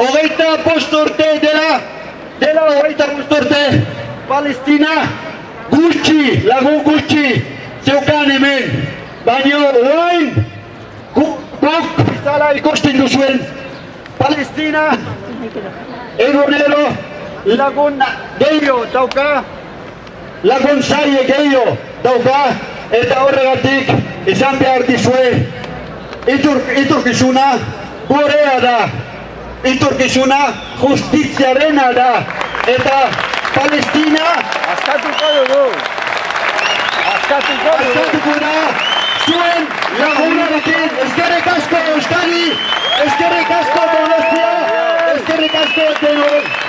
hogeita bost urte dela hogeita bost urte Palestina gutxi, lagun gutxi zeukan hemen, baina orain guk bizala ikusten duzuen Palestina egunero lagun gehiago dauka, lagun zaie gehiago dauka, eta horregatik izan behar dizue iturkizuna gurea da, iturkizuna justiziarena da, eta Palestina askatuko da zuen lagunarekin. Eskerrik asko Euskadi, eskerrik asko Donostia, eskerrik asko denoi.